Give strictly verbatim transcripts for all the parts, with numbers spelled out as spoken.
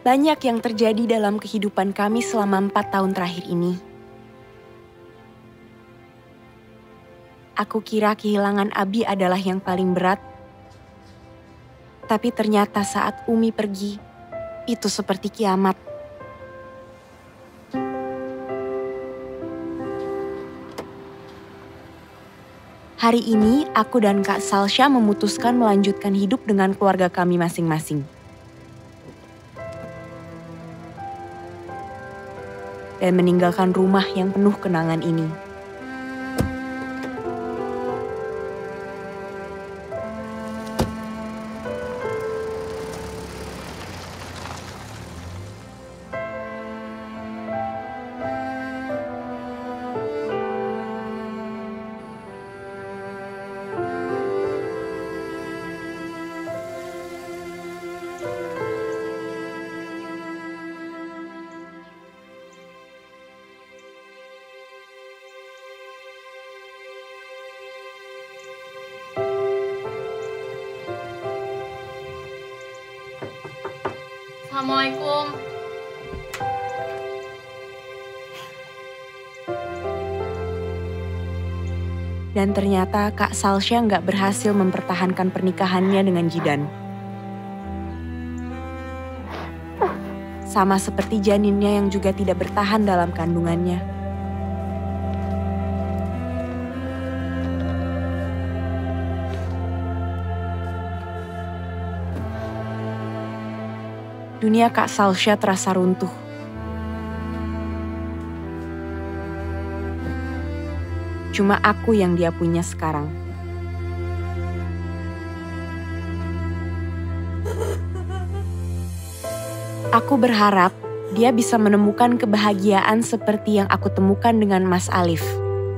Banyak yang terjadi dalam kehidupan kami selama empat tahun terakhir ini. Aku kira kehilangan Abi adalah yang paling berat. Tapi ternyata saat Umi pergi, itu seperti kiamat. Hari ini, aku dan Kak Salsha memutuskan melanjutkan hidup dengan keluarga kami masing-masing. Dan meninggalkan rumah yang penuh kenangan ini. Assalamualaikum. Dan ternyata Kak Salsha nggak berhasil mempertahankan pernikahannya dengan Jidan. Sama seperti janinnya yang juga tidak bertahan dalam kandungannya. Dunia Kak Salsha terasa runtuh. Cuma aku yang dia punya sekarang. Aku berharap dia bisa menemukan kebahagiaan seperti yang aku temukan dengan Mas Alif.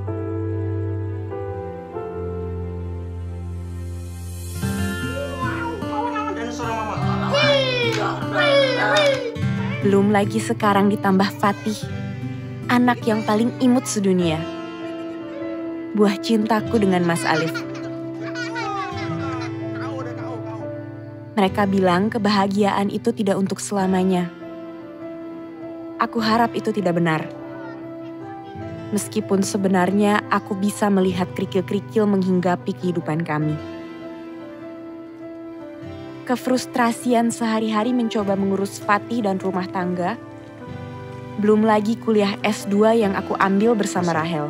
Belum lagi sekarang ditambah Fatih, anak yang paling imut sedunia. Buah cintaku dengan Mas Alif. Mereka bilang kebahagiaan itu tidak untuk selamanya. Aku harap itu tidak benar. Meskipun sebenarnya aku bisa melihat kerikil-kerikil menghinggapi kehidupan kami. Kefrustrasian sehari-hari mencoba mengurus Fatih dan rumah tangga. Belum lagi kuliah S dua yang aku ambil bersama Rahel.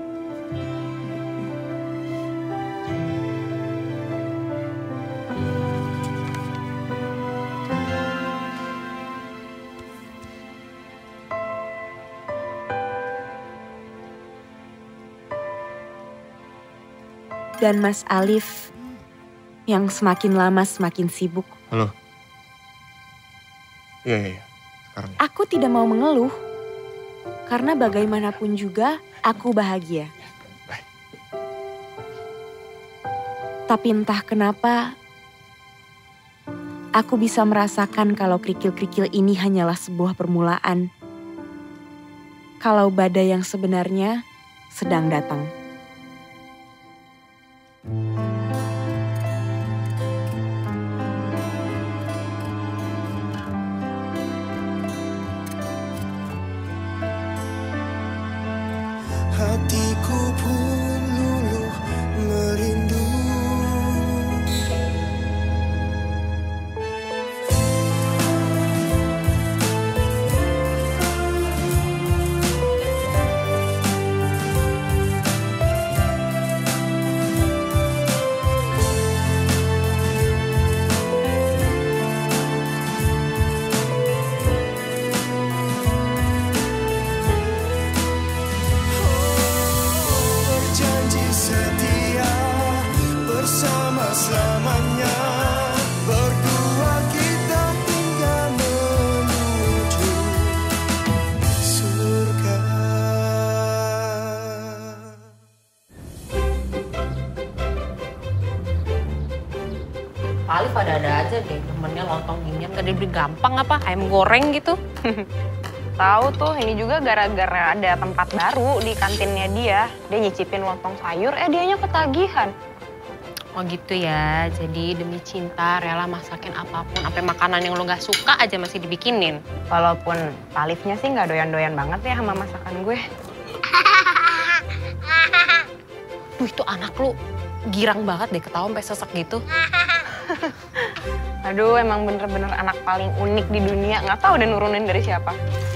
Dan Mas Alif yang semakin lama semakin sibuk. Halo. Iya, iya, iya. Sekarang. Aku tidak mau mengeluh. Karena bagaimanapun juga aku bahagia. Baik. Tapi entah kenapa aku bisa merasakan kalau kerikil-kerikil ini hanyalah sebuah permulaan. Kalau badai yang sebenarnya sedang datang. Hatiku pun luluh merindu. Selamanya berdua kita tinggal menuju surga. Alif ada-ada aja deh, temennya lontong dingin. Gak dibeli gampang apa, ayam goreng gitu. Tahu tuh, ini juga gara-gara ada tempat baru di kantinnya dia. Dia nyicipin lontong sayur, eh dianya ketagihan. Oh gitu ya, jadi demi cinta rela masakin apapun, sampai makanan yang lo gak suka aja masih dibikinin. Walaupun Pak Alifnya sih nggak doyan-doyan banget ya sama masakan gue. Duh itu anak lu girang banget deh ketawa sampai sesek gitu. Aduh, emang bener-bener anak paling unik di dunia. Nggak tahu udah nurunin dari siapa.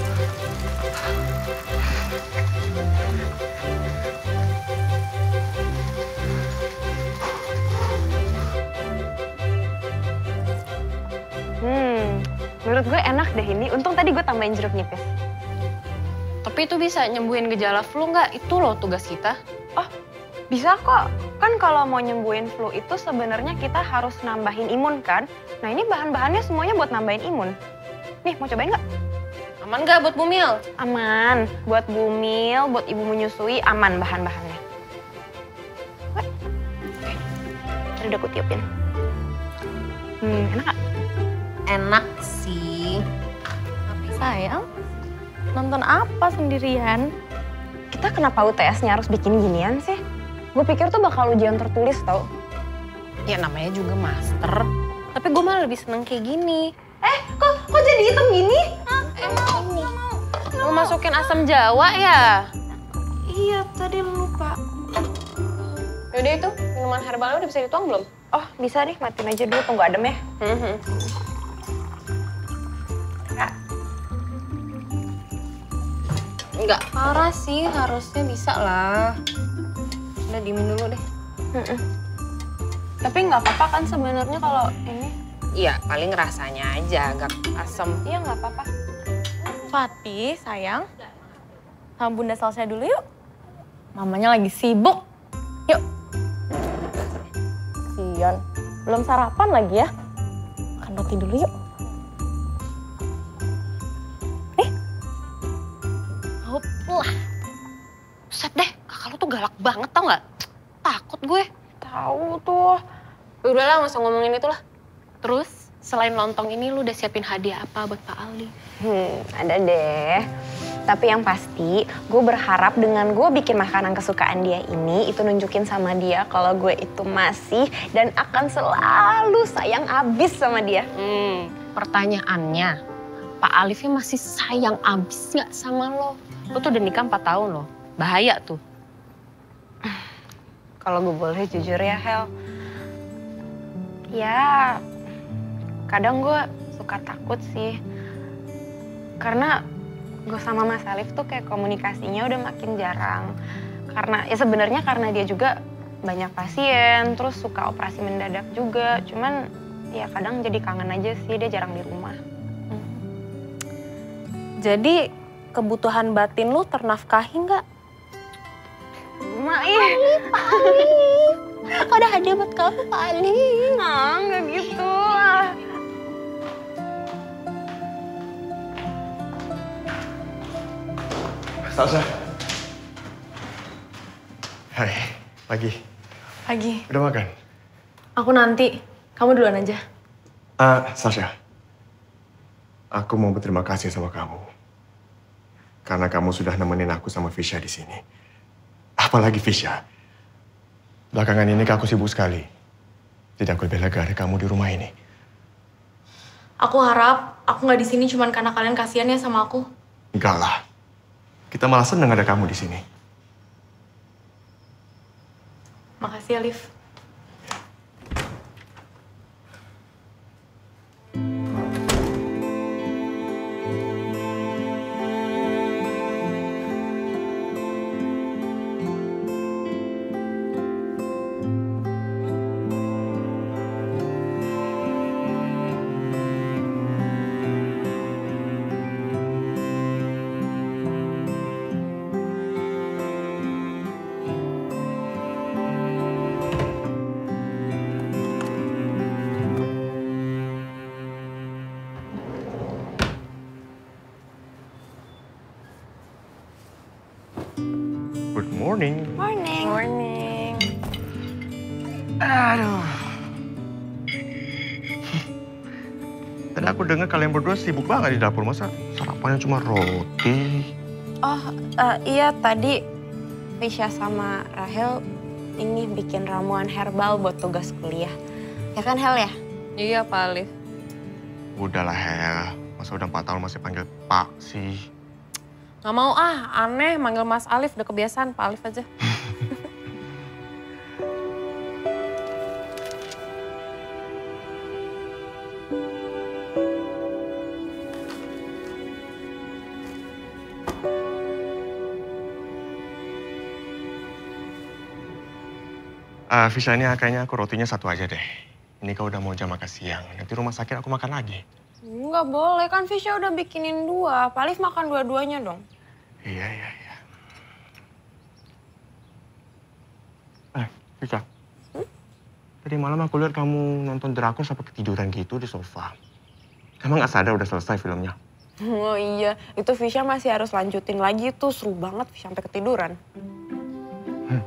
Hmm, menurut gue enak deh ini. Untung tadi gue tambahin jeruk nipis. Tapi itu bisa nyembuhin gejala flu nggak? Itu loh tugas kita. Oh, bisa kok. Kan kalau mau nyembuhin flu itu sebenarnya kita harus nambahin imun kan? Nah ini bahan-bahannya semuanya buat nambahin imun. Nih, mau cobain nggak? Aman nggak buat Bumil? Aman. Buat Bumil, buat ibu menyusui, aman bahan-bahannya. Oke. Tadi udah aku tiupin. Hmm, enak nggak? Enak sih. Tapi sayang, nonton apa sendirian? Kita kenapa U T S-nya harus bikin ginian sih? Gue pikir tuh bakal ujian tertulis tau. Ya namanya juga master. Tapi gue malah lebih seneng kayak gini. Eh, kok kok jadi hitam gini? Hah, emang ini. Mau masukin asam Jawa ya? Iya, tadi lupa. Yaudah itu, minuman herbal udah bisa dituang belum? Oh, bisa nih, matiin aja dulu, tunggu adem ya. Mm-hmm. Kak. Nggak parah sih, harusnya bisa lah. Udah diemin dulu deh. Mm-mm. Tapi nggak apa-apa kan sebenarnya kalau ini? Iya, paling rasanya aja agak asam. Iya nggak apa-apa. Fatih, sayang. Sama Bunda selesai dulu yuk. Mamanya lagi sibuk. Yuk. Sian, belum sarapan lagi ya. Makan roti dulu yuk. Eh. Hoplah. Buset deh, kakak lu tuh galak banget tau nggak? Takut gue. Tahu tuh. Udah lah, nggak usah ngomongin itu lah. Terus, selain lontong ini lu udah siapin hadiah apa buat Pak Ali? Hmm, ada deh. Tapi yang pasti, gue berharap dengan gue bikin makanan kesukaan dia ini, itu nunjukin sama dia kalau gue itu masih dan akan selalu sayang abis sama dia. Hmm, pertanyaannya, Pak Alifnya masih sayang abis nggak sama lo? Lo tuh udah nikah empat tahun loh, bahaya tuh. Kalau gue boleh jujur ya, Hel. Ya, kadang gue suka takut sih. Karena gue sama Mas Alif tuh kayak komunikasinya udah makin jarang. Karena ya sebenarnya karena dia juga banyak pasien, terus suka operasi mendadak juga. Cuman ya kadang jadi kangen aja sih, dia jarang di rumah. Hmm. Jadi kebutuhan batin lu ternafkahi nggak? Mak, ih. Pak Alif, aku ada hadiah buat kamu Pak Alif. Ah, nggak gitu. Salsa. Hai, pagi. Pagi, Udah makan? aku nanti. Kamu duluan aja. Ah, Sasha. Aku mau berterima kasih sama kamu. Karena kamu sudah nemenin aku sama Fisya di sini. Apalagi Fisya. Belakangan ini aku sibuk sekali. Tidak aku lebih lega ada kamu di rumah ini. Aku harap aku nggak di sini cuma karena kalian kasihan ya sama aku. Enggak lah. Kita malah senang ada kamu di sini. Makasih Alif. Good morning. Morning. Morning. Aduh. Tadi aku dengar kalian berdua sibuk banget di dapur. Masa sarapannya cuma roti? Oh, uh, iya tadi Fisya sama Rahel ini bikin ramuan herbal buat tugas kuliah. Ya kan Hel ya? Iya Pak Alif. Udahlah Hel, masa udah empat tahun masih panggil Pak sih. Gak mau ah, aneh manggil Mas Alif, udah kebiasaan Pak Alif aja. Uh, Fisha, ini kayaknya aku rotinya satu aja deh. Ini kau udah mau jam makan siang, nanti rumah sakit aku makan lagi. Nggak boleh, kan Fisha udah bikinin dua. Pak Alif makan dua-duanya dong. Iya, iya, iya. Eh, Fisha. Hmm? Tadi malam aku lihat kamu nonton drakor sampai ketiduran gitu di sofa. Emang nggak sadar udah selesai filmnya? Oh iya, itu Fisha masih harus lanjutin lagi tuh. Seru banget Fisha sampai ketiduran. Hmm.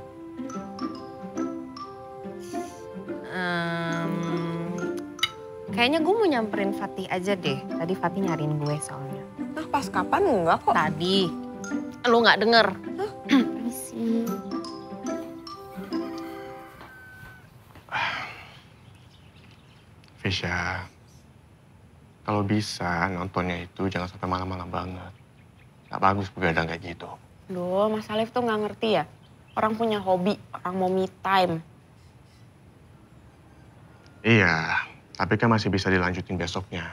Kayaknya gue mau nyamperin Fatih aja deh. Tadi Fatih nyariin gue soalnya. Nah, pas kapan enggak kok? Tadi. Lu nggak denger. Permisi. Fisha, kalau bisa nontonnya itu jangan sampai malam-malam banget. Gak bagus begadang kayak gitu. Duh, Mas Alif tuh nggak ngerti ya. Orang punya hobi, orang mau me time. Iya. Tapi kan masih bisa dilanjutin besoknya.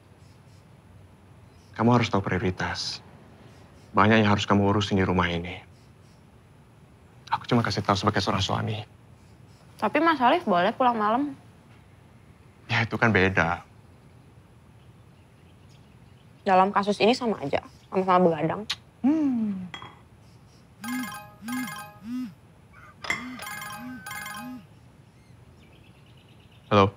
Kamu harus tahu prioritas. Banyak yang harus kamu urusin di rumah ini. Aku cuma kasih tahu sebagai seorang suami. Tapi Mas Alif boleh pulang malam. Ya itu kan beda. Dalam kasus ini sama aja, sama-sama begadang. Hmm. Halo.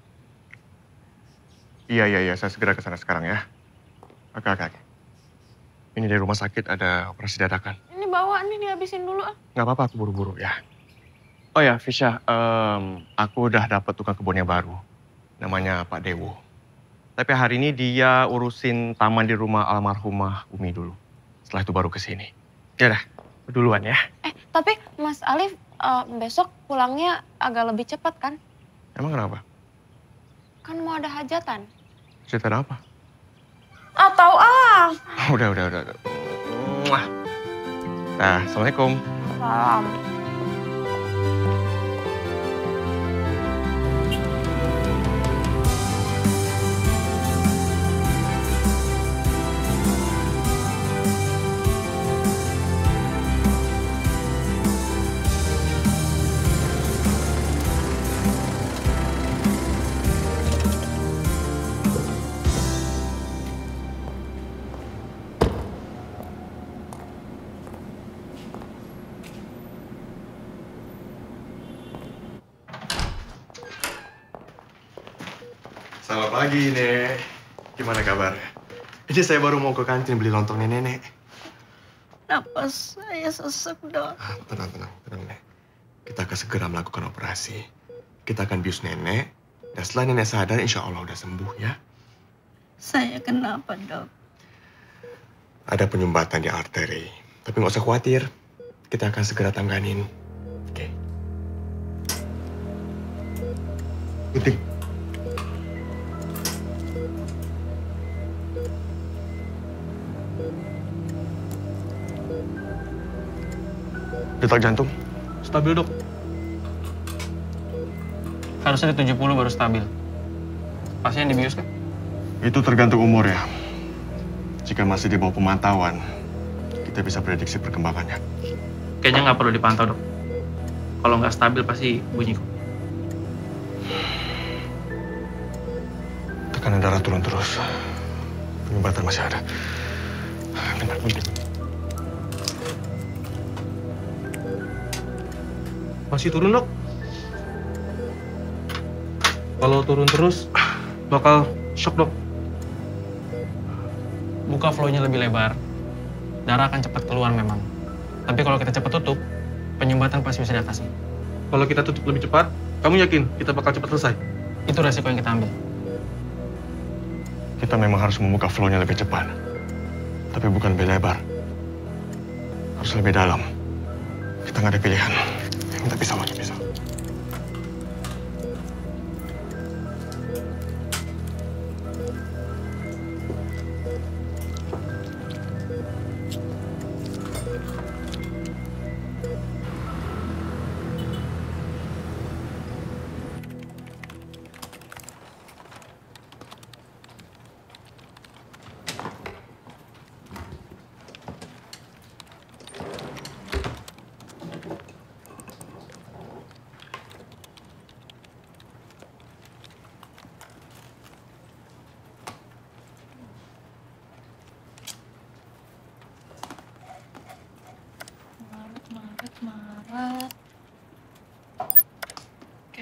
Iya, iya, iya. Saya segera ke sana sekarang ya. Oke, oke, oke. Ini dari rumah sakit ada operasi dadakan. Ini bawa nih, dihabisin dulu ah. Nggak apa-apa, aku buru-buru ya. Oh ya, Fisha, um, aku udah dapat tukang kebunnya baru. Namanya Pak Dewo. Tapi hari ini dia urusin taman di rumah almarhumah Umi dulu. Setelah itu baru ke sini. Ya udah, duluan ya. Eh, tapi Mas Alif uh, besok pulangnya agak lebih cepat kan? Emang kenapa? Kan mau ada hajatan. Cerita apa? Ah, tahu ah. Udah, udah, udah. udah. Muah. Nah, Assalamualaikum. Salam. Selamat pagi, Nek. Gimana kabar? Ini saya baru mau ke kantin beli lontong nenek-nenek. Napas saya sesek, Dok. Ah, tenang, tenang, tenang, Nek. Kita akan segera melakukan operasi. Kita akan bius nenek, dan setelah nenek sadar, insya Allah udah sembuh, ya. Saya kenapa, Dok? Ada penyumbatan di arteri. Tapi nggak usah khawatir. Kita akan segera tanganin. Oke. Gunting. Detak jantung? Stabil, Dok. Harusnya di tujuh puluh baru stabil. Pasien dibius kan? Itu tergantung umur ya. Jika masih di bawah pemantauan, kita bisa prediksi perkembangannya. Kayaknya nggak perlu dipantau, Dok. Kalau nggak stabil pasti bunyi kok. Tekanan darah turun terus. Penyumbatan masih ada. Bentar, bentar. Masih turun, Dok. Kalau turun terus, bakal shock, Dok. Buka flow-nya lebih lebar, darah akan cepat keluar memang. Tapi kalau kita cepat tutup, penyumbatan pasti bisa diatasi. Kalau kita tutup lebih cepat, kamu yakin kita bakal cepat selesai? Itu resiko yang kita ambil. Kita memang harus membuka flow-nya lebih cepat. Tapi bukan lebih lebar. Harus lebih dalam. Kita nggak ada pilihan. Minta pisau lagi, pisau. Maret, Maret. Oke.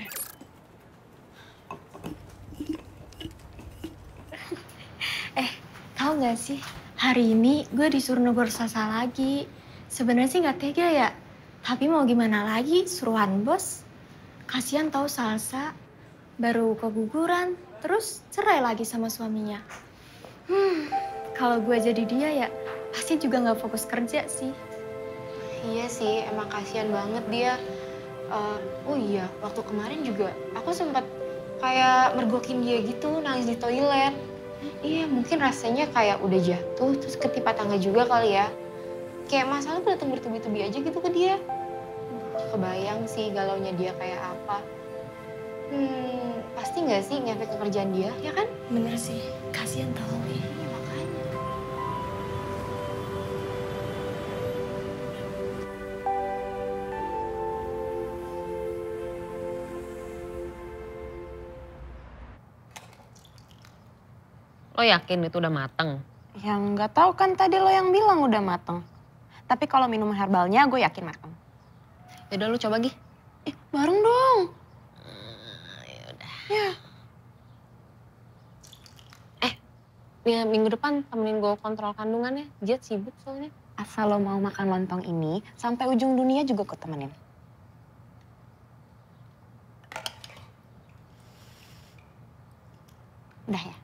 Eh, tahu nggak sih? Hari ini gue disuruh negor Salsa lagi. Sebenarnya sih nggak tega ya. Tapi mau gimana lagi, suruhan bos. Kasihan tahu Salsa baru keguguran, terus cerai lagi sama suaminya. Hmm, kalau gue jadi dia ya pasti juga nggak fokus kerja sih. Iya sih, emang kasihan banget dia. Uh, oh iya, waktu kemarin juga aku sempat kayak mergokin dia gitu, nangis di toilet. Iya, mungkin rasanya kayak udah jatuh, terus ketimpa tangga juga kali ya. Kayak masalah tuh datang bertubi-tubi aja gitu ke dia. Kebayang sih galaunya dia kayak apa. Hmm, pasti nggak sih ngefek ke kerjaan dia, ya kan? Bener sih, kasihan tau. Iya, makanya. Lo yakin itu udah mateng? Ya nggak tahu kan tadi lo yang bilang udah mateng. Tapi kalau minuman herbalnya gue yakin mateng. Yaudah lu coba Gi. Eh bareng dong. Hmm, yaudah. Ya. Eh, ya, minggu depan temenin gue kontrol kandungannya. Jet sibuk soalnya. Asal lo mau makan lontong ini, sampai ujung dunia juga gue temenin. Udah ya?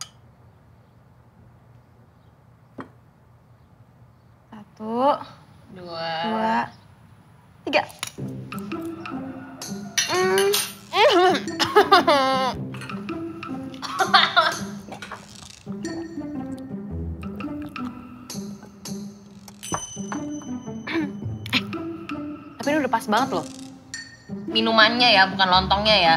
Satu, Dua. dua, tiga. Mm. Tapi ini udah pas banget loh. Minumannya ya, bukan lontongnya ya.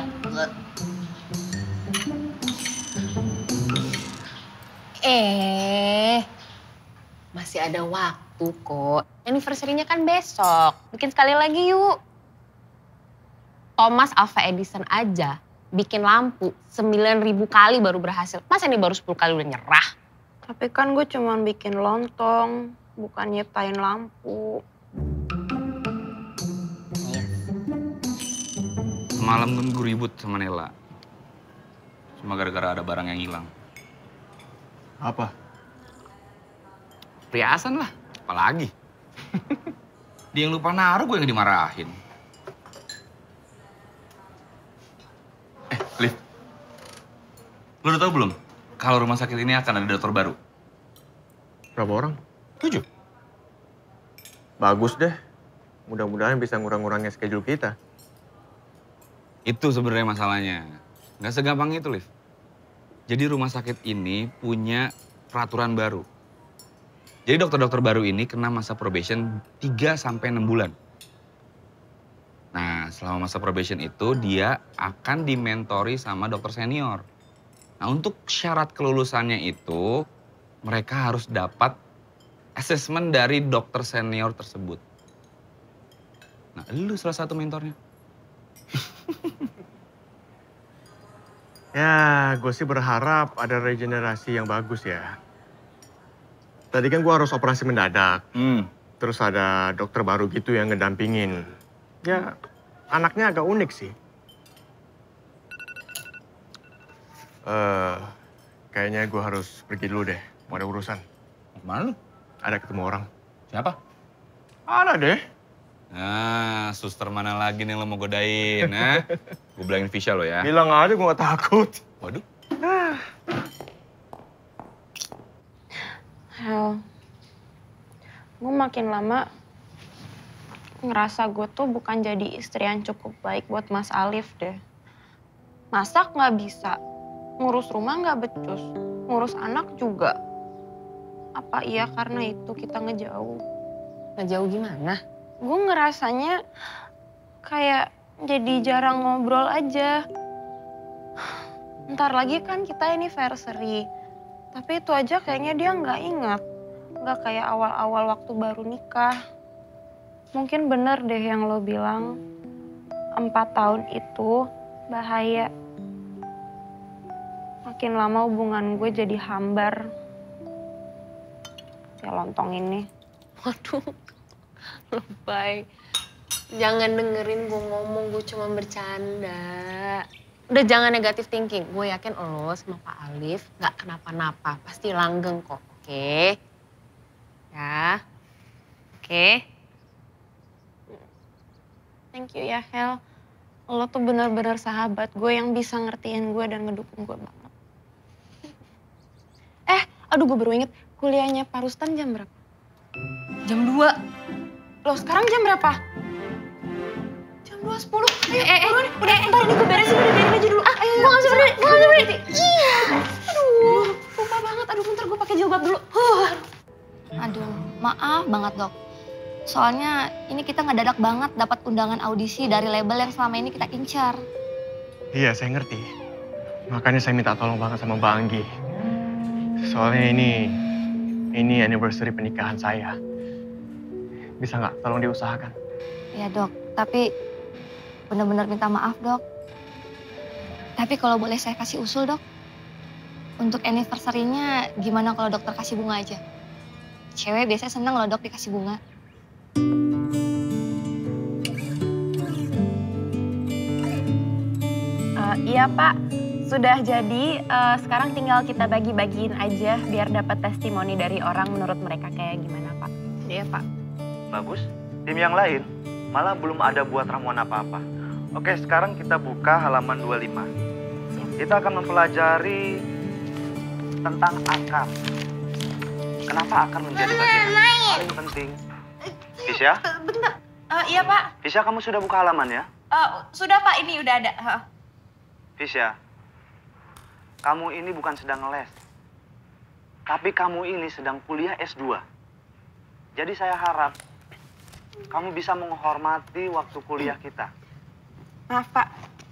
Eh, masih ada waktu kok. Anniversary-nya kan besok. Bikin sekali lagi yuk. Thomas Alva Edison aja bikin lampu sembilan ribu kali baru berhasil. Masa ini baru sepuluh kali udah nyerah? Tapi kan gue cuma bikin lontong, bukan nyiptain lampu. Semalam kan gue ribut sama Nela. Cuma gara-gara ada barang yang hilang. Apa? Perhiasan lah, apalagi. Dia yang lupa naruh, gue yang dimarahin. Eh, Liv. Lo udah tau belum? Kalau rumah sakit ini akan ada dokter baru. Berapa orang? Tujuh. Bagus deh. Mudah-mudahan bisa ngurang-ngurangin schedule kita. Itu sebenarnya masalahnya. Nggak segampang itu, Liv. Jadi rumah sakit ini punya peraturan baru. Jadi dokter-dokter baru ini kena masa probation tiga sampai enam bulan. Nah, selama masa probation itu dia akan dimentori sama dokter senior. Nah, untuk syarat kelulusannya itu mereka harus dapat asesmen dari dokter senior tersebut. Nah, lu salah satu mentornya. Ya, gue sih berharap ada regenerasi yang bagus ya. Tadi kan gue harus operasi mendadak. Hmm. Terus ada dokter baru gitu yang ngedampingin. Ya, anaknya agak unik sih. Eh, kayaknya gue harus pergi dulu deh. Mau ada urusan. Mau kemana lu? Ada ketemu orang. Siapa? Ada deh. Nah, suster mana lagi nih yang lo mau godain, ha? Gue bilangin Fisya lo ya. Bilang aja gue gak takut. Waduh. Hel, gue makin lama ngerasa gue tuh bukan jadi istri yang cukup baik buat Mas Alif deh. Masak nggak bisa, ngurus rumah nggak becus, ngurus anak juga. Apa iya karena itu kita ngejauh? Ngejauh gimana? Gue ngerasanya kayak jadi jarang ngobrol aja. Ntar lagi kan kita anniversary. Tapi itu aja kayaknya dia nggak ingat. Nggak kayak awal-awal waktu baru nikah. Mungkin bener deh yang lo bilang. Empat tahun itu bahaya. Makin lama hubungan gue jadi hambar. Ya lontong ini. Waduh, lebay. Jangan dengerin gue ngomong, gue cuma bercanda. Udah jangan negatif thinking. Gue yakin lo sama Pak Alif gak kenapa-napa. Pasti langgeng kok, oke? Okay? Ya, oke? Okay? Thank you ya, Hel. Lo tuh bener-bener sahabat gue yang bisa ngertiin gue dan ngedukung gue banget. Eh, aduh gue baru inget. Kuliahnya Pak Rustan jam berapa? Jam dua. Loh, sekarang jam berapa? Jam dua sepuluh. Ayo, eh, eh, udah, udah, ntar ini gue beresin, udah biarin aja dulu. Ah, ayo, gue gak bisa berdiri, gue gak bisa berdiri. Iya. Aduh, lupa banget. Aduh, bentar gue pakai jilbab dulu. Huh. Aduh, maaf banget dok. Soalnya ini kita ngedadak banget dapat undangan audisi dari label yang selama ini kita incar. Iya, saya ngerti. Makanya saya minta tolong banget sama Mbak Anggi. Soalnya ini, ini anniversary pernikahan saya. Bisa nggak tolong diusahakan? Iya dok, tapi benar-benar minta maaf dok. Tapi kalau boleh saya kasih usul dok, untuk anniversary-nya gimana kalau dokter kasih bunga aja? Cewek biasanya seneng loh dok dikasih bunga. Uh, iya Pak, sudah jadi. Uh, sekarang tinggal kita bagi-bagiin aja biar dapat testimoni dari orang menurut mereka kayak gimana Pak. Iya Pak. Bagus. Tim yang lain malah belum ada buat ramuan apa-apa. Oke, sekarang kita buka halaman dua puluh lima. Kita akan mempelajari tentang akar. Kenapa akar menjadi bagian yang paling penting? Fisya? Bentar. Uh, iya Pak. Fisya, kamu sudah buka halaman ya? Uh, sudah Pak, ini udah ada. Uh. Fisya, kamu ini bukan sedang les. Tapi kamu ini sedang kuliah S dua. Jadi saya harap kamu bisa menghormati waktu kuliah kita. Maaf Pak.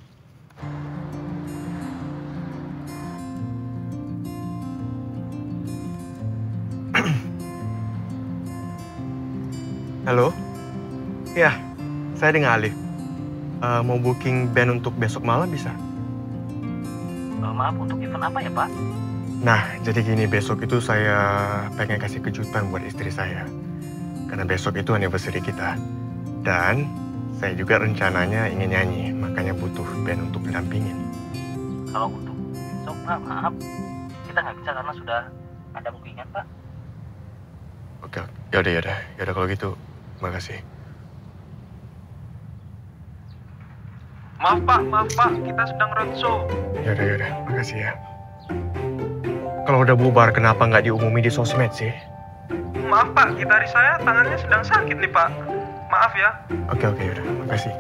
Halo? Ya, saya dengan Alif. Uh, mau booking band untuk besok malam bisa? Uh, maaf, untuk event apa ya Pak? Nah, jadi gini, besok itu saya pengen kasih kejutan buat istri saya. Karena besok itu anniversary kita. Dan saya juga rencananya ingin nyanyi, makanya butuh band untuk didampingin. Kalau untuk besok, Pak, maaf. Kita nggak bisa karena sudah ada bookingan, Pak. Oke, yaudah, yaudah. Yaudah kalau gitu, makasih. Maaf Pak, maaf Pak, kita sedang roadshow. Yaudah, yaudah, makasih ya. Kalau udah bubar, kenapa nggak diumumin di sosmed sih? Maaf Pak, gitaris saya tangannya sedang sakit nih Pak. Maaf ya. Oke, oke, yaudah, makasih.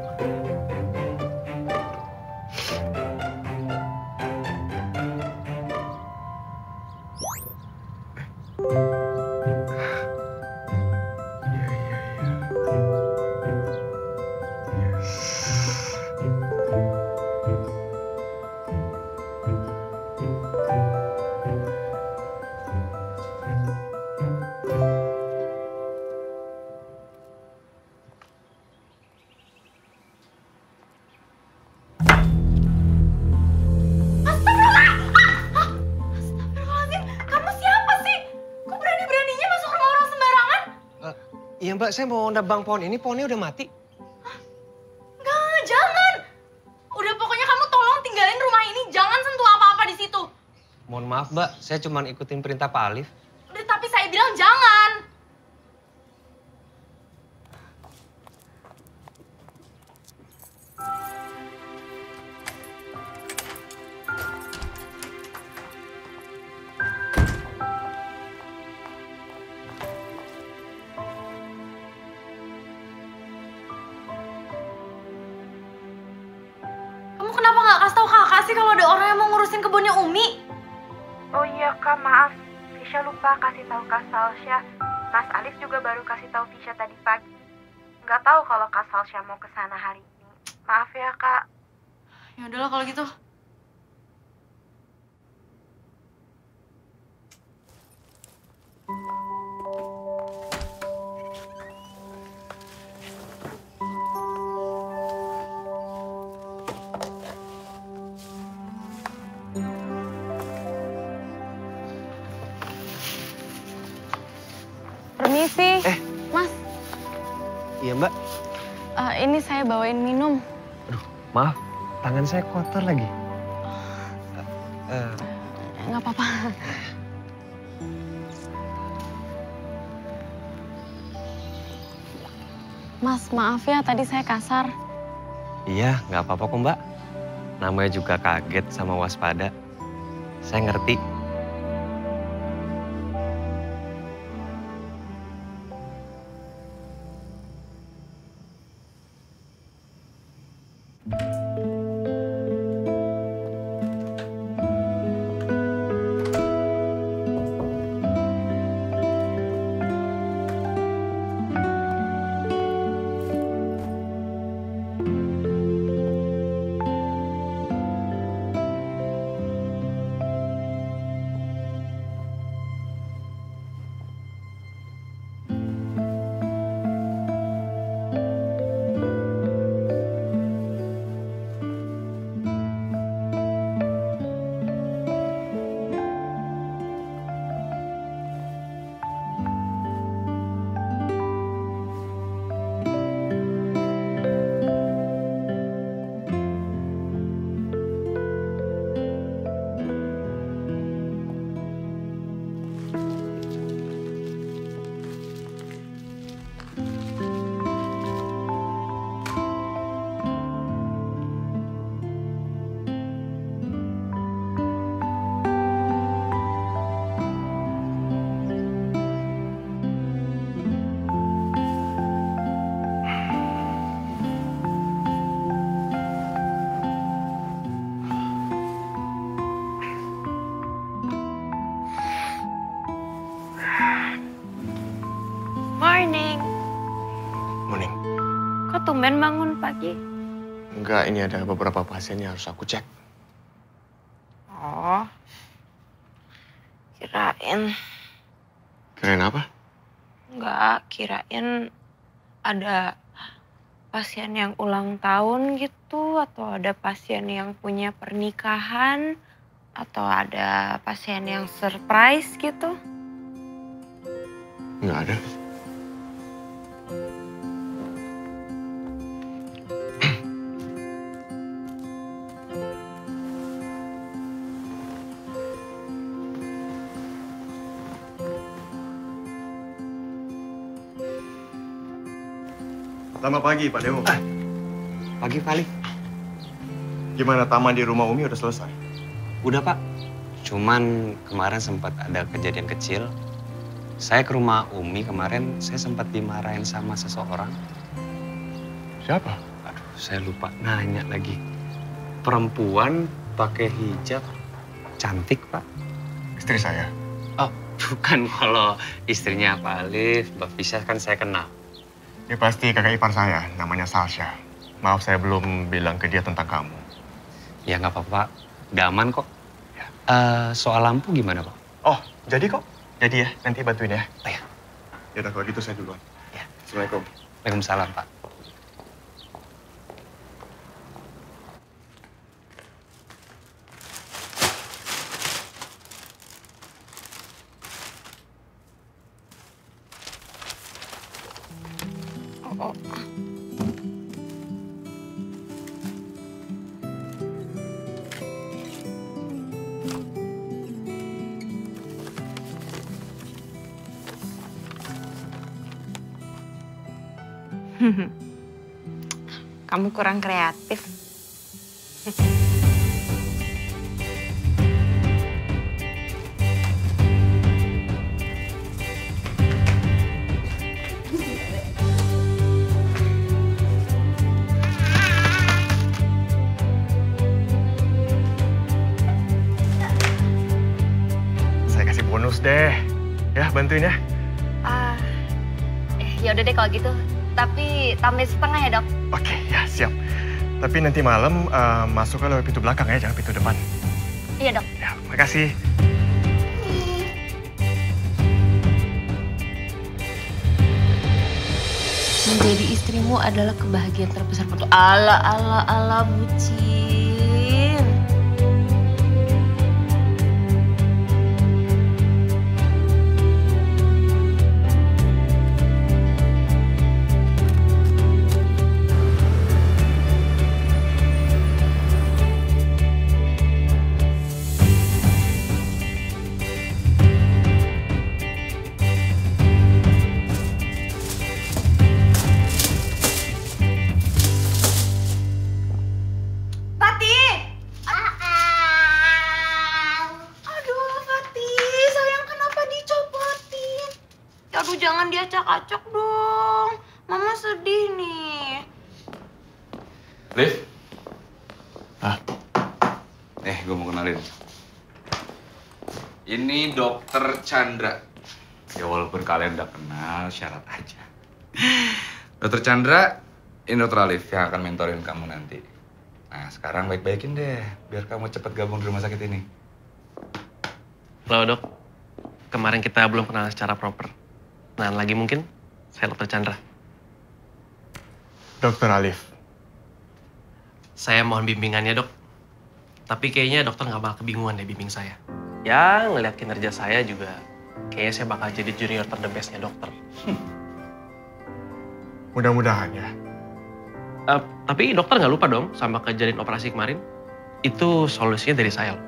Iya Mbak, saya mau nebang pohon ini, pohonnya udah mati. Enggak, jangan. Udah pokoknya kamu tolong tinggalin rumah ini, jangan sentuh apa-apa di situ. Mohon maaf Mbak, saya cuma ikutin perintah Pak Alif. Udah, tapi saya bilang jangan. kenapa nggak kasih tahu kakak sih kalau ada orang yang mau ngurusin kebunnya Umi? Oh iya kak, maaf. Fisya lupa kasih tahu Kak Salsya. Mas Alif juga baru kasih tahu Fisya tadi pagi. Nggak tahu kalau Kak Salsya mau ke sana hari ini. Maaf ya kak. Ya udahlah kalau gitu. Permisi, Eh. Mas. Iya mbak, Eh, ini saya bawain minum. maaf, tangan saya kotor lagi. Eh, Nggak apa-apa. Mas, maaf ya tadi saya kasar. iya, nggak apa-apa kok mbak. Namanya juga kaget sama waspada. Saya ngerti. Morning. Morning. Kok tumben bangun pagi? Enggak, ini ada beberapa pasien yang harus aku cek. Oh. Kirain. Kirain apa? Enggak, kirain ada pasien yang ulang tahun gitu, atau ada pasien yang punya pernikahan, atau ada pasien yang surprise gitu. Enggak ada. Selamat pagi, Pak Dewo. Pagi, Pak Alif. Gimana taman di rumah Umi udah selesai? Udah, Pak. Cuman kemarin sempat ada kejadian kecil. Saya ke rumah Umi kemarin, saya sempat dimarahin sama seseorang. Siapa? Aduh, saya lupa nanya lagi. Perempuan pakai hijab, cantik, Pak. Istri saya. Oh, bukan kalau istrinya Pak Alif, Mbak Fisya kan saya kenal. Dia pasti kakak ipar saya, namanya Salsya. Maaf saya belum bilang ke dia tentang kamu. Ya nggak apa-apa, Pak. Udah aman kok. Ya. Uh, soal lampu gimana, Pak? Oh, jadi kok? Jadi ya, nanti bantuin ya. Oh ya. Ya udah kalau gitu saya duluan. Ya. Assalamualaikum. Waalaikumsalam, Pak. Oh. Kamu kurang kreatif. Terus deh, ya bantuin ya. Ah, eh, ya udah deh kalau gitu. Tapi tambah setengah ya dok. Oke, ya siap. Tapi nanti malam uh, masuknya lewat pintu belakang ya, jangan pintu depan. Iya dok. Ya, makasih. Menjadi istrimu adalah kebahagiaan terbesarku. Ala ala ala bucin. Aduh jangan diacak-acak dong. Mama sedih nih. Liv? Ah. Eh, gue mau kenalin. Ini Dokter Chandra. Ya walaupun kalian udah kenal, syarat aja. Dokter Chandra, ini Dokter Alif yang akan mentorin kamu nanti. Nah, sekarang baik-baikin deh, biar kamu cepat gabung di rumah sakit ini. Halo dok, kemarin kita belum kenal secara proper. Nah, lagi mungkin saya Dokter Chandra. Dokter Alif. Saya mohon bimbingannya dok. Tapi kayaknya dokter nggak bakal kebingungan deh bimbing saya. Ya, ngeliat kinerja saya juga, kayaknya saya bakal jadi junior terdebesnya dokter. Mudah-mudahan ya. Uh, tapi dokter nggak lupa dong sama kejadian operasi kemarin. Itu solusinya dari saya loh.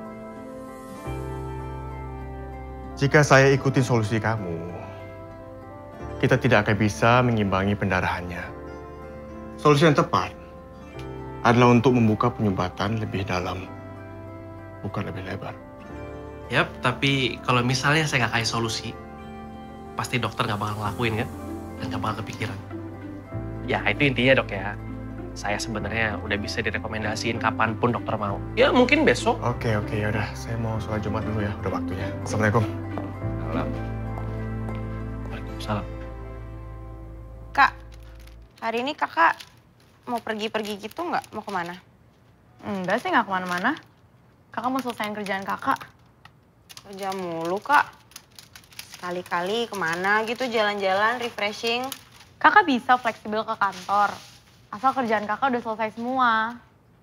Jika saya ikutin solusi kamu, kita tidak akan bisa mengimbangi pendarahannya. Solusi yang tepat adalah untuk membuka penyumbatan lebih dalam, bukan lebih lebar. Yap, tapi kalau misalnya saya nggak kasih solusi, pasti dokter nggak bakal ngelakuin kan? Dan nggak bakal kepikiran. Ya, itu intinya dok ya. Saya sebenarnya udah bisa direkomendasiin kapanpun dokter mau. Ya, mungkin besok. Oke, oke, yaudah. Saya mau sholat Jumat dulu ya, udah waktunya. Assalamualaikum. Salam. Waalaikumsalam. Kak, hari ini kakak mau pergi-pergi gitu nggak? Mau kemana? Enggak sih, nggak kemana-mana. Kakak mau selesaiin kerjaan kakak. Kerja mulu, Kak. Sekali-kali kemana gitu, jalan-jalan, refreshing. Kakak bisa fleksibel ke kantor. Asal kerjaan kakak udah selesai semua.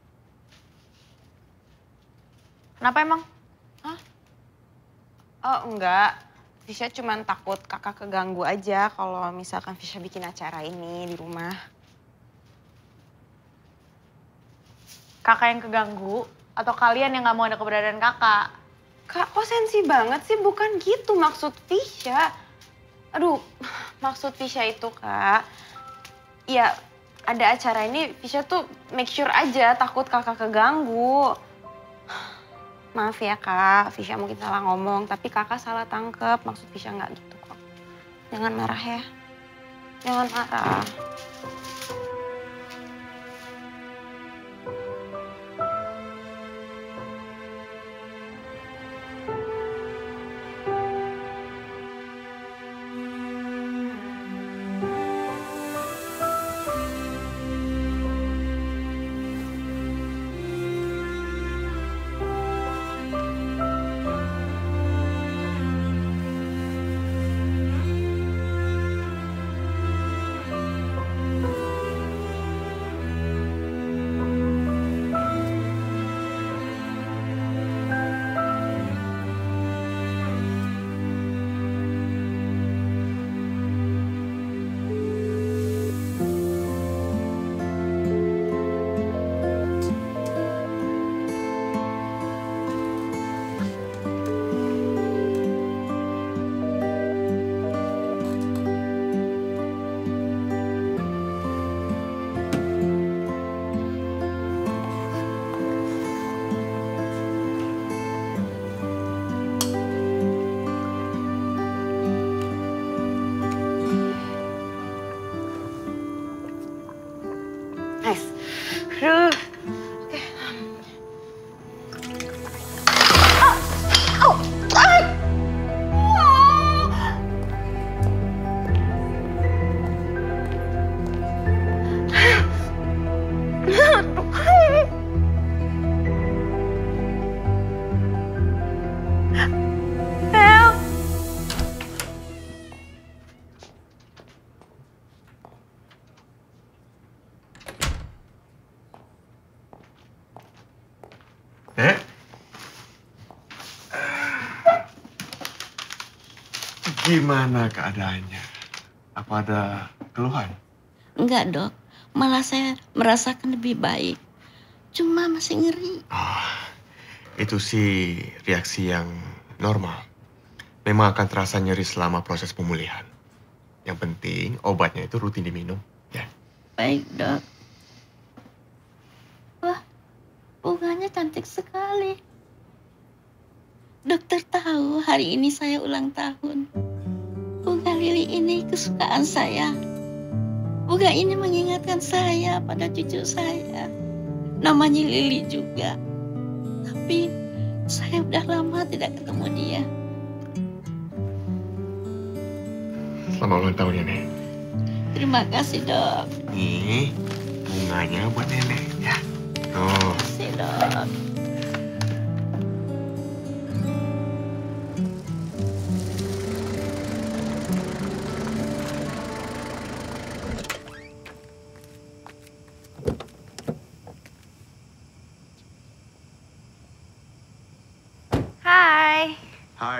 Kenapa emang? Hah? Oh, enggak. Fisya cuma takut kakak keganggu aja kalau misalkan Fisya bikin acara ini di rumah. Kakak yang keganggu atau kalian yang nggak mau ada keberadaan kakak? Kak, kok sensi banget sih? Bukan gitu maksud Fisya. Aduh, maksud Fisya itu, Kak. Ya, ada acara ini, Fisya tuh make sure aja takut kakak keganggu. Maaf ya, Kak. Fisya mungkin salah ngomong, tapi kakak salah tangkep. Maksud Fisya nggak gitu kok. Jangan marah ya. Jangan marah. Gimana keadaannya? Apa ada keluhan? Enggak dok, malah saya merasakan lebih baik. Cuma masih nyeri. Ah, itu sih reaksi yang normal. Memang akan terasa nyeri selama proses pemulihan. Yang penting obatnya itu rutin diminum, ya. Baik dok. Wah, bunganya cantik sekali. Dokter tahu hari ini saya ulang tahun. Bunga lili ini kesukaan saya. Bunga ini mengingatkan saya pada cucu saya. Namanya Lili juga. Tapi saya udah lama tidak ketemu dia. Selamat ulang tahun ya, Nek. Terima kasih dok. Nih, bunganya buat nenek ya. Tuh. Terima kasih dok. Hai. Hai.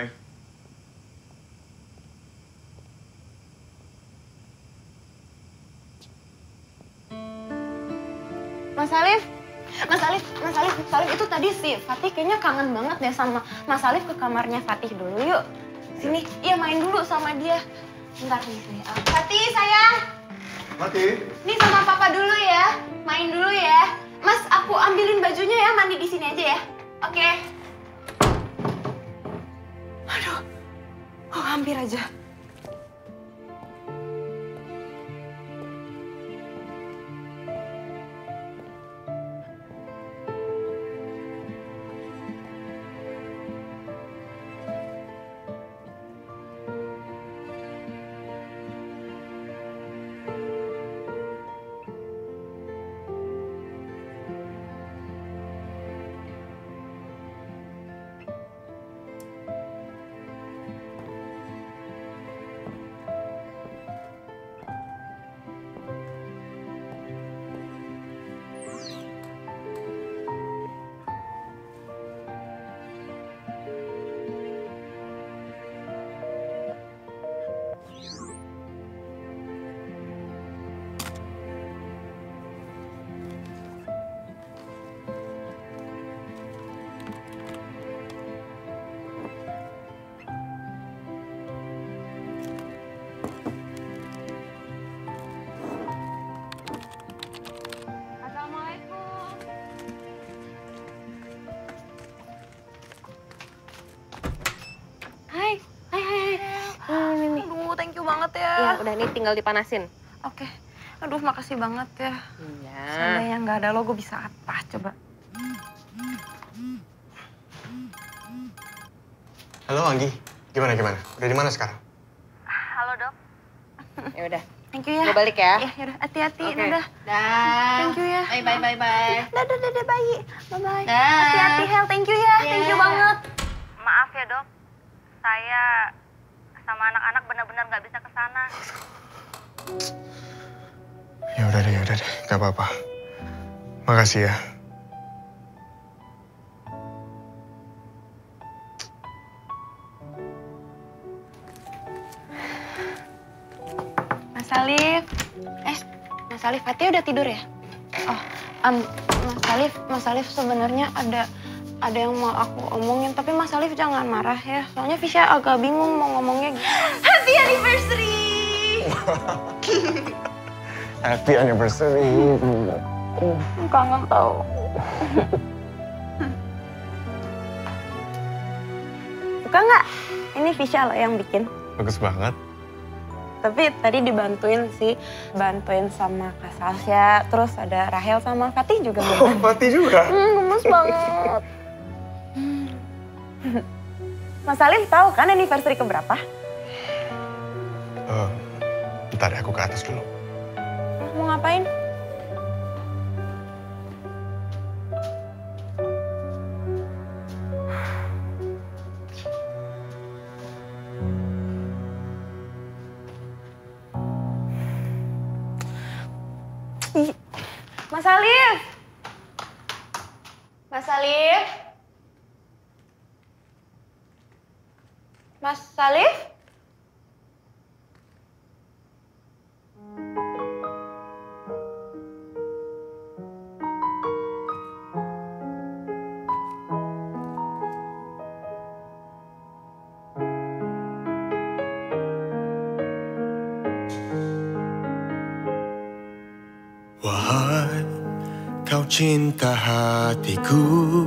Mas Alif, Mas Alif, Mas Alif, Mas Alif itu tadi si Fatih kayaknya kangen banget deh sama Mas Alif. Ke kamarnya Fatih dulu yuk. Sini, iya main dulu sama dia. Bentar nih, sini. Uh, Fatih sayang. Fatih. Nih sama papa dulu ya, main dulu ya. Mas, aku ambilin bajunya ya, mandi di sini aja ya. Oke. Aduh, oh hampir aja. banget ya. Iya, udah nih tinggal dipanasin. Oke. Aduh, makasih banget ya. Iya. Seandainya nggak ada lo, gue bisa apa coba? Halo Anggi, gimana gimana? Udah di mana sekarang? Halo dok. Ya udah. Thank you ya. Gue balik ya. Iya, yaudah. Hati-hati. Oke. Dadah. Dah. Thank you ya. Bye bye bye bye. Dadah dadah bayi. Bye bye. Dah. Hati-hati Hel. Thank you ya. Yeah. Thank you banget. Maaf ya dok, saya sama anak-anak benar-benar nggak bisa ke sana. Ya udah deh, ya udah deh, nggak apa-apa. Makasih ya. Mas Alif. Eh, Mas Alif, Fatih udah tidur ya? Oh, um, Mas Alif, Mas Alif sebenarnya ada ada yang mau aku omongin, tapi Mas Alif jangan marah ya. Soalnya Fisya agak bingung mau ngomongnya gimana. Happy anniversary! Happy anniversary. Kangen tau. Suka nggak? Ini Fisya loh yang bikin. Bagus banget. Tapi tadi dibantuin sih, bantuin sama Kak Sasha, terus ada Rahel sama Fatih juga. Oh, Fatih juga? Hmm, gemes banget. Mas Alif tahu kan anniversary keberapa? Uh, bentar ya, aku ke atas dulu. Mau ngapain? Mas Alif! Mas Alif! Mas Alif? cinta hatiku,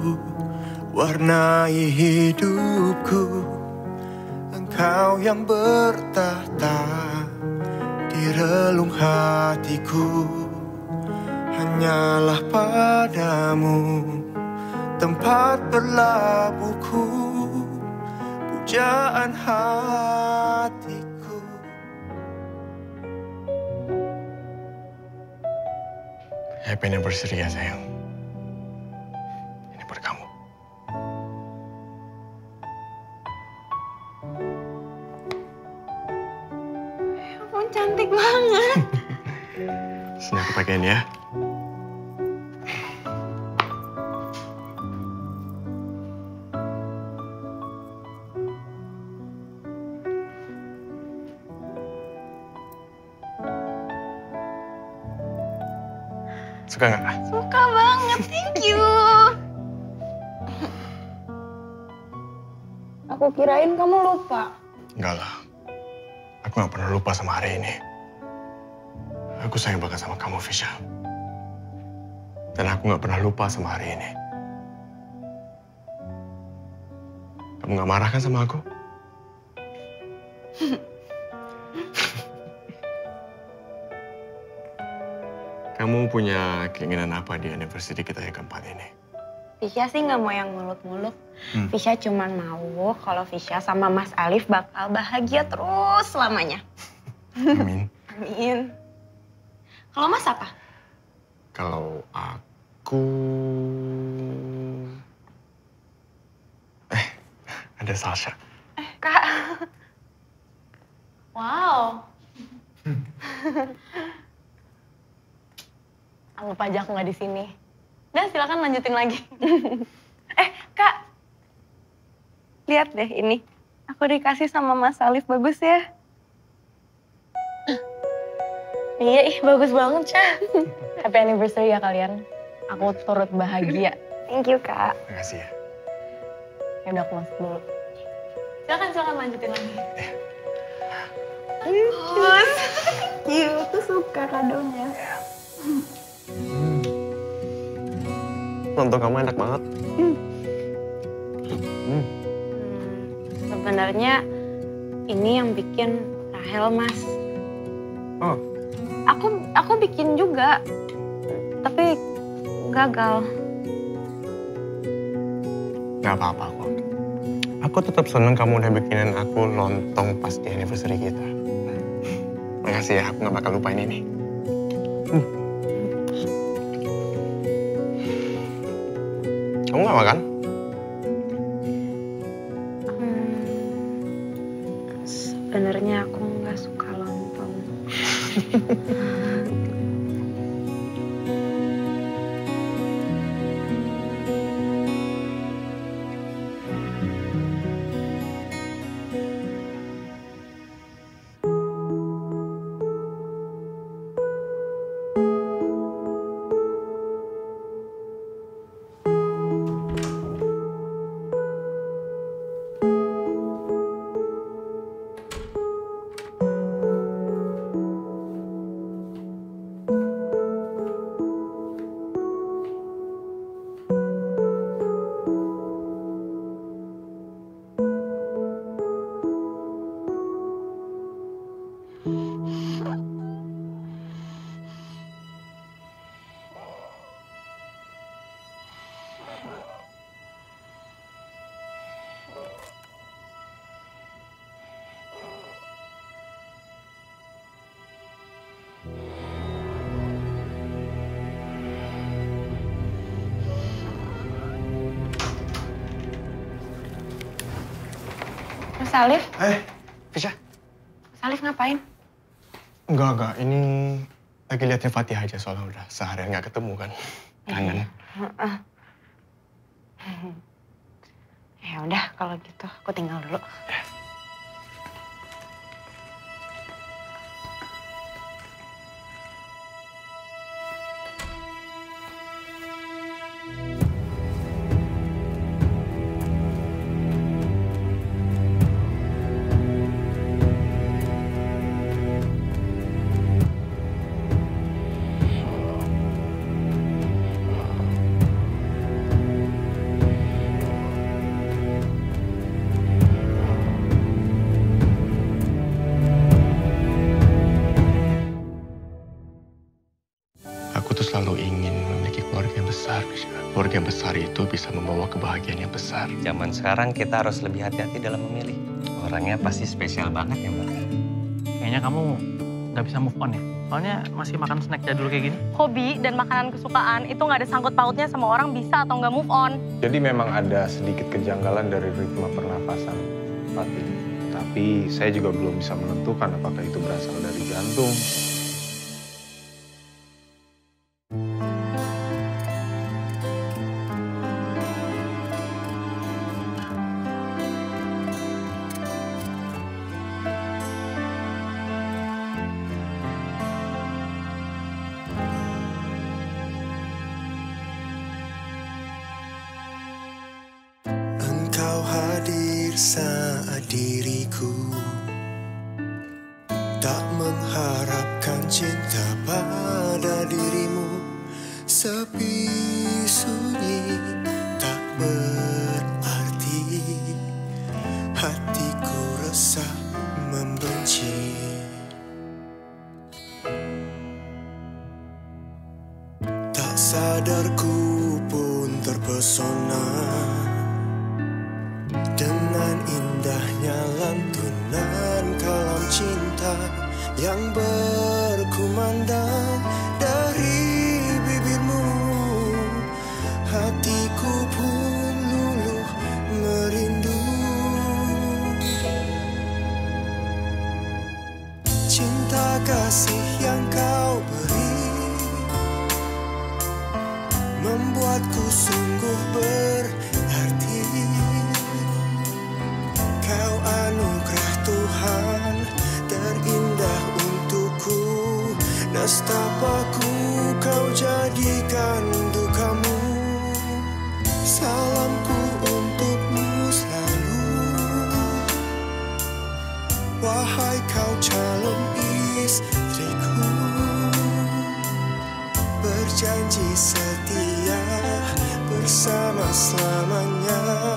warnai hidupku. Engkau yang bertahta di relung hatiku. Hanyalah padamu tempat berlabuhku, pujaan hatiku. Happy anniversary ya sayang. Ini buat kamu. Ya ampun, cantik banget. Sini aku pakein ya. Suka nggak? Suka banget, thank you. Aku kirain kamu lupa. Enggak lah. Aku nggak pernah lupa sama hari ini. Aku sayang banget sama kamu, Fisya. Dan aku nggak pernah lupa sama hari ini. Kamu nggak marah kan sama aku? Kamu punya keinginan apa di anniversary kita yang keempat ini? Fisya sih nggak mau yang muluk-muluk. Hmm. Fisya cuman mau kalau Fisya sama Mas Alif bakal bahagia terus selamanya. Amin. Amin. Kalau Mas apa? Kalau aku... Eh, ada Sasha. Eh, Kak. Wow. Anggap aja aku nggak di sini. Dan silakan lanjutin lagi. Eh, Kak. Lihat deh ini. Aku dikasih sama Mas Alif, bagus ya? Iya, ih bagus banget, Syah. Happy anniversary ya kalian. Aku turut bahagia. Thank you, Kak. Makasih ya. Ya udah aku masuk dulu. Silakan, silakan lanjutin lagi. Bagus. Thank you, aku suka kadonya. Lontong kamu enak banget. Hmm. Hmm. Sebenarnya ini yang bikin Rahel, Mas. Oh. Aku aku bikin juga, tapi gagal. Gak apa-apa kok. Aku tetap seneng kamu udah bikinin aku lontong pas di anniversary kita. Makasih ya, aku gak bakal lupain ini. Hmm. Kamu gak makan? Hmm, sebenarnya aku nggak suka lontong. Mas Alif? Eh, Fisya? Mas Alif ngapain? Enggak, enggak. Ini lagi liatin Fatih aja soalnya udah seharian nggak ketemu kan. Kangen. Ya udah kalau gitu aku tinggal dulu. kebahagiaan yang besar. Zaman sekarang kita harus lebih hati-hati dalam memilih. Orangnya pasti spesial banget ya, Mbak. Kayaknya kamu nggak bisa move on ya? Soalnya masih makan snack jadul kayak gini. Hobi dan makanan kesukaan itu nggak ada sangkut pautnya sama orang bisa atau nggak move on. Jadi memang ada sedikit kejanggalan dari ritme pernafasan Fatih. Tapi saya juga belum bisa menentukan apakah itu berasal dari jantung. Engkau hadir saat diriku tak mengharapkan cinta pada dirimu. Sepi sunyi tak berarti, hatiku resah membenci. Tak sadar ku pun terpesona dengan indahnya lantunan kalam cinta yang berkumandang dari bibirmu. Hatiku pun luluh merindu. Cinta kasih yang kau beri membuatku sungguh berarti. Kau anugerah Tuhan terindah untukku. Nestapaku kau jadikan dukamu. Salamku untukmu selalu. Wahai kau calon istriku, berjanji setia bersama selamanya.